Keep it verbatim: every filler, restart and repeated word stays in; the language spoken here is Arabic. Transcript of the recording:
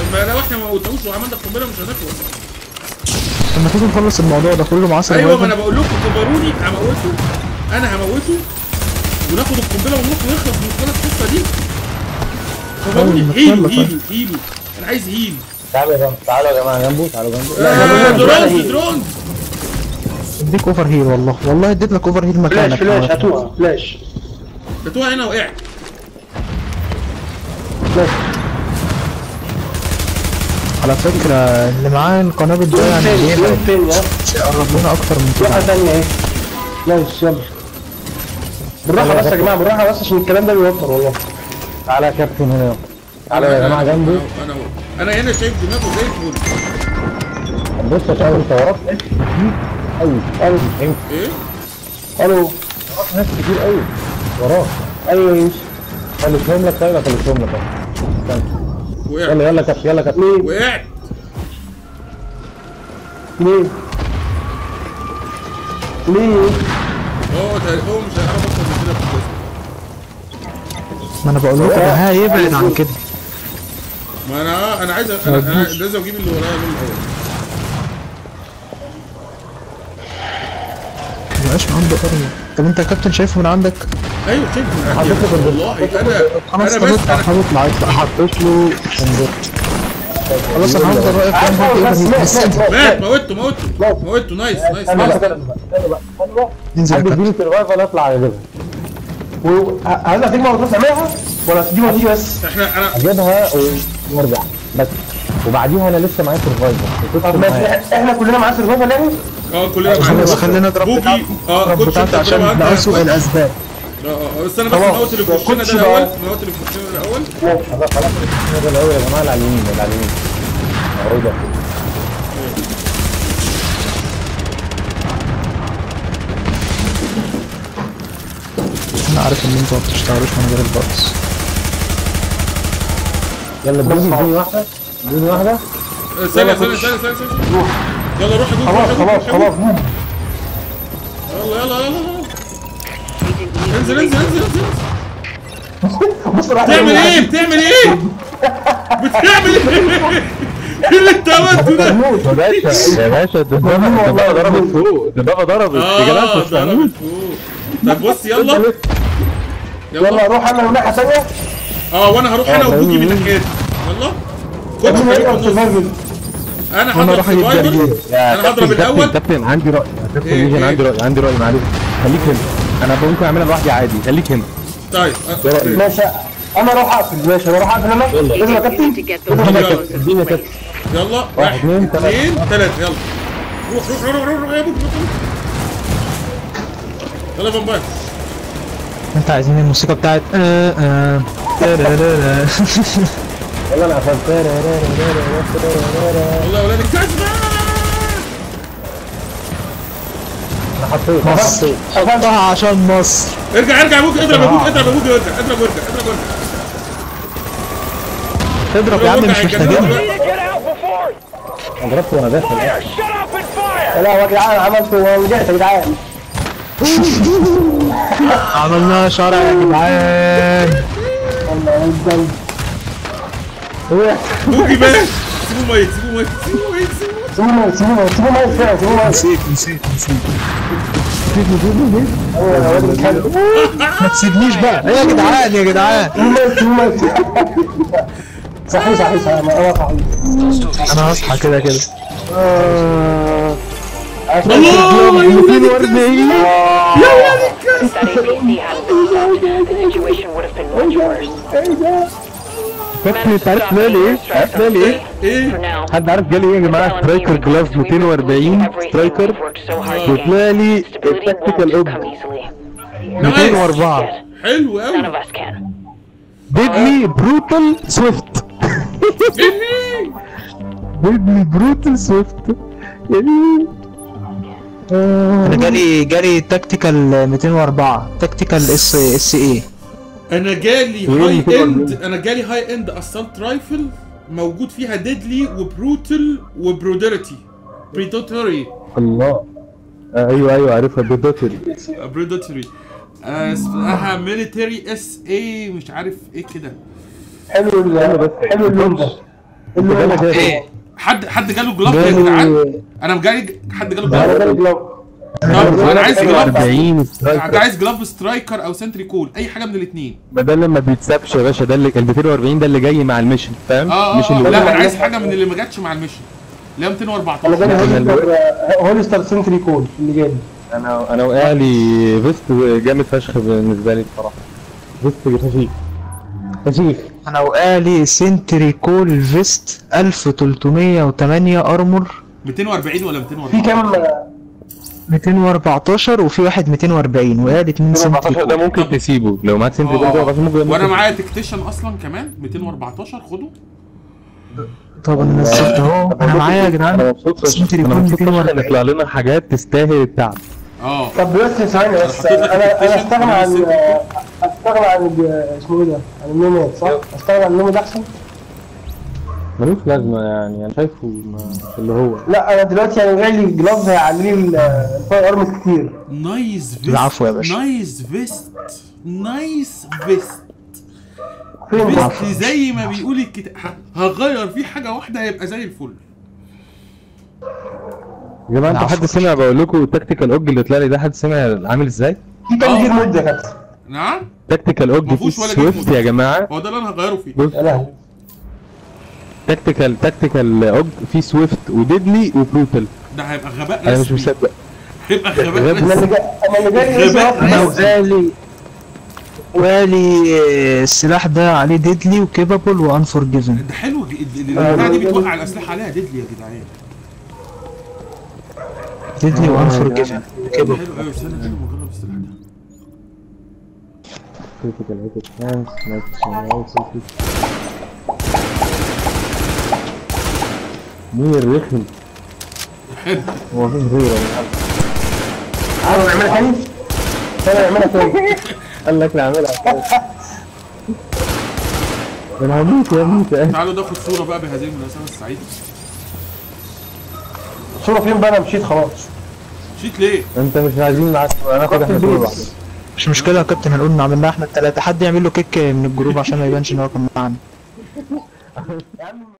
ما لو احنا ما موتناهوش وعملنا القنبله مش هنخلص. طب ما تيجي نخلص الموضوع ده كله معاه ايوه ما انا بقول لكم كبروني هموته، انا هموته وناخد القنبله ونروح ونخلص من القصه دي. كبروني هيلو هيلو هيلو انا عايز هيل. تعالوا يا جماعه تعالوا يا جماعه جنبه تعالوا جنبه. لا درونز درونز اديك اوفر هيل والله والله اديت لك اوفر هيل مكانك. فلاش فلاش هاتوها فلاش هاتوها هنا وقعت. فلاش على فكرة اللي معاه القنابل ده يعني فين فين يا يقرب لنا اكتر من كده. واحدة ثانية اهي. فلاش يلا بالراحة بس يا جماعة بالراحة بس عشان الكلام ده بيوتر والله. تعالى يا كابتن هنا يلا. تعالى يا جماعة جنبه. انا هو انا هنا شايف دماغه زي الفل. بص يا شباب انت وراك ناس كتير قوي قوي. ايه؟ الو وراك ناس كتير قوي وراك. ايوه يا يوسف خليتهم لك طيب خليتهم لك اهو. وقعت. يلا يلا كابتن يلا كابتن. وقعت. ليه؟ ليه؟ هو هو مش هيعرف اكتر من كده في القصه. ما انا بقول لكم ده هيبعد عن كده. ما انا انا عايز انا, أنا لازم اجيب اللي ورايا من الاول. مبقاش عنده قرية. طب انت يا كابتن شايفه من عندك؟ ايوه شايفه من عندي والله. انا خلاص انا بس انا هطلع يطلع حطيت له صندوق. خلاص انا هفضل واقف جنبه بس مات. موته موته موته. نايس نايس نايس. انزل يا حد كابتن. يديني سرفايفل اطلع اجيبها. هل هتيجي ما تعملها ولا هتيجي ما تيجي بس؟ احنا انا اجيبها ونرجع بس وبعديها انا لسه معايا سرفايفل. طب ماشي احنا كلنا معانا سرفايفل يعني؟ اه كلنا معانا. خلاص خلينا نضرب بوكي اه كنت بتاعته عشان نقصوا الاسباب. اه اه بس انا بس نموت اللي في وشنا ده الاول. نموت اللي في وشنا الاول. خلاص خلاص ده الاول يا جماعه اللي على اليمين اللي على اليمين اهو ده. انا عارف ان انتوا ما بتشتغلوش من غير الباص. يلا اديني اديني واحده اديني واحده. ثانية ثانية ثانية ثانية ثانية. يلا روح جوه. خلاص خلاص خلاص. يلا يلا يلا. انزل انزل انزل انزل. بتعمل ايه؟ بتعمل ايه؟ بتعمل ايه؟ ايه اللي انت عملته ده؟ يا باشا يا باشا الدبابه ضربت فوق الدبابه ضربت يا جماعه اه ضربت فوق. طب بص يلا يلا روح انا من ناحيه ثانيه. اه وانا هروح انا وبوجي من ناحيتي. يلا خد الفريق. انا هضرب سرفايفر. انا هضرب الاول. كابتن عندي راي كابتن يجي انا عندي راي عندي راي معلش خليك هنا. انا ممكن اعملها لوحدي عادي خليك هنا. طيب ماشي انا اروح اقفل. ماشي انا اروح اقفل انا. يلا يا كابتن اديني يا كابتن. يلا واحد اثنين ثلاثة. يلا روح روح روح روح روح يا ابوك. يلا يا فامباير. انت عايزين الموسيقى بتاعت اه اه يلا انا قفلت. يلا يا ولاد الكذبة. انا حطيت مصر حطها عشان مصر. ارجع ارجع يا ابوك. اضرب يا ابوك. اضرب يا ابوك. ارجع اضرب وارجع اضرب وارجع. اضرب يا عم مش محتاجينها. انا ضربت وانا داخل. لا يا جدعان عملت ورجعت يا جدعان. عملنا شرع يا جدعان. الله يفضل. بوكي بقى. سيبوه ميت سيبوه ميت سيبوه ميت سيبوه ميت سيبوه ميت سيبوه ميت فعلا سيبوه ميت. نسيت نسيت نسيت. ما تسيبنيش بقى. ايه يا جدعان يا جدعان. صحيح صحيح صحيح انا صحيح. انا هصحى كده كده. الله مئتين وأربعين. يا ولاد كابتن انت عارف مالي ايه؟ عارف مالي ايه؟ ايه؟ حد عارف جالي ايه يا جماعه؟ سترايكر جلاف مئتين وأربعين سترايكر وطلع لي التكتيكال اوب مئتين وأربعة. حلو قوي. ديدلي بروتال سويفت. ديدلي بروتال سويفت. انا جالي جالي تكتيكال مئتين وأربعة تكتيكال اس اس اي. انا جالي هاي اند انا جالي هاي اند اسالت رايفل موجود فيها ديدلي وبروتل وبرودرتي بريدوتوري. الله ايوه ايوه عارفها بريدوتوري. بريدوتوري اسمها ميليتري اس اي مش عارف ايه كده. حلو حلو اللون ده. اللي هو الحاجات. ايه حد حد جاله جلاف يا جدعان؟ جالي انا جاي حد جاله ده جلاف؟ ده الجلاف. طب انا عايز جلاف، أربعين انت سترايكر. عايز جلاف سترايكر او سنتري كول، اي حاجه من الاثنين. ما ده اللي ما بيتسابش يا باشا، ده اللي ال مئتين وأربعين ده اللي جاي مع الميشن، فاهم؟ اه مش اه اللي لا هو- انا عايز حاجه من اللي ما جاتش مع الميشن، اللي هي مئتين انا واربعتاشر. جالي أنا هولستر هولستر سنتري كول اللي جالي. انا انا وقع لي فيست جامد فشخ بالنسبه لي بصراحه. فيست فشيخ فشيخ. انا وقالي سنتري كول فيست ألف وتلتمية وتمانية ارمور مئتين واربعين ولا في مئتين واربعين؟ كام مئتين واربعتاشر وفي واحد مئتين واربعين وقالي اتنين سنتري أربعتاشر ده كول. ممكن تسيبه لو معاك سنتري آه. كول أربعتاشر ممكن وانا ممكن معايا تكتيشن اصلا كمان مئتين واربعتاشر، خده. طب انا نزلت اهو، انا معايا يا انا جدعان مبسوط فشخ، سنتري انا كول مبسوط مئتين فشخ ان واربعين. يطلع لنا حاجات تستاهل التعب. اه طب بس ثواني بس، حطيت لك انا انا التكتيشن استغنى عن والسنتري استغنى عن الج- اسمه ايه ده؟ عن النوماد صح؟ استغنى عن النوماد احسن؟ ملوش لازمه يعني، انا شايفه ما- اللي هو لا انا دلوقتي انا جاي لي جلاف هيعلي لي ال- الفاير ارم كتير. نايس فيست. العفو يا باشا. نايس فيست نايس فيست فين فيست زي ما بيقول الكتاب. ه- هغير فيه حاجه واحده هيبقى زي الفل. يا جماعه انتوا حد سمع بقول لكم التكتيكال اوج اللي طلع لي ده، حد سمع عامل ازاي؟ في كام جير مود يا كابتن؟ نعم تكتيكال اوج فيه مفهوش ولا جيم سويفت مود. يا جماعه. هو ده اللي انا هغيره فيه. بص يا لهوي تكتيكال تكتيكال اوج فيه سويفت وديدلي وبروتال. ده هيبقى غباء انا مش رسمي. مصدق. هيبقى غباء غباء. انا اللي رسمي. جاي انا اللي جاي لي غباء إيه انا رسمي. وقالي وقالي السلاح ده عليه ديدلي وكيبابل وانفورجيفن. ده حلو ج- ال- ال- البتاعه دي بتوقع الاسلحه عليها ديدلي يا جدعان. ديدلي وانفورجيفن ده وكيبابل. حلو قوي. استنى كده ما اجرب السلاح ده. كريتيكال هيت تشانس ماكس مين الرخم؟ حلو. هو مفيش غيره. عاوز نعملها تاني؟ انا نعملها تاني. قال لك نعملها. انا هموت يا هموت يا تعالوا ناخد صوره بقى بهذه المناسبه السعيده. الصورة فين بقى؟ انا مشيت خلاص. مشيت ليه؟ انت مش عايزين معاك، هناخد احنا كل واحد. مش مشكلة يا كابتن، هنقول نعملها احنا التلاتة، حد يعمل له كيك من الجروب عشان ما يبانش ان هو كان معانا.